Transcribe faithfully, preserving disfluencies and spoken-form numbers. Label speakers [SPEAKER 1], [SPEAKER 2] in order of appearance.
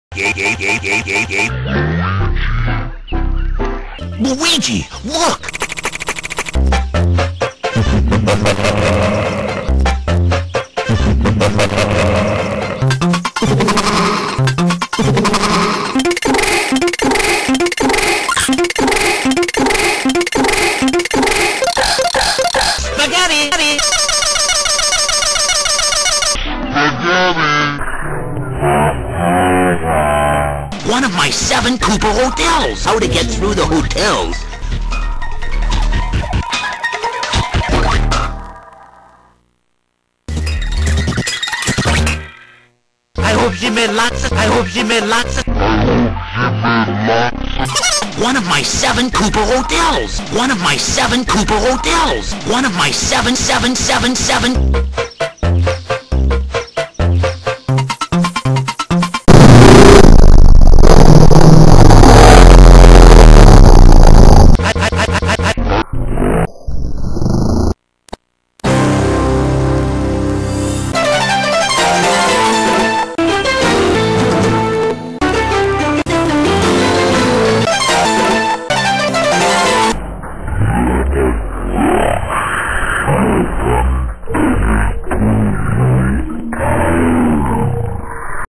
[SPEAKER 1] Luigi, look! Spaghetti! Spaghetti! One of my seven Koopa hotels! How to get through the hotels? I hope she made lots of... I hope she made lots of... One of my seven Koopa hotels! One of my seven Koopa hotels! One of my seven, seven, seven, seven... Okay.